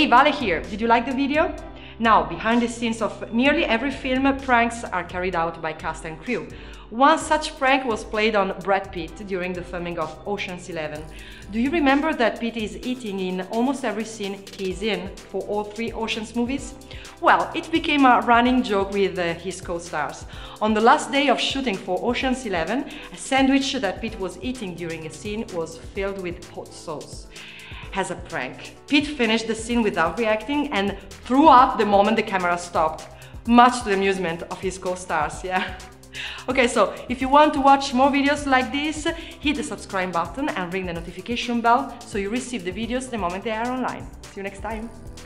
Hey, Vale here. Did you like the video? Now, behind the scenes of nearly every film, pranks are carried out by cast and crew. One such prank was played on Brad Pitt during the filming of Ocean's 11. Do you remember that Pitt is eating in almost every scene he's in for all 3 Ocean's movies? Well, it became a running joke with his co-stars. On the last day of shooting for Ocean's 11, a sandwich that Pitt was eating during a scene was filled with hot sauce. As a prank, Pitt finished the scene without reacting and threw up the moment the camera stopped, much to the amusement of his co-stars, yeah? Okay, so if you want to watch more videos like this, hit the subscribe button and ring the notification bell so you receive the videos the moment they are online. See you next time!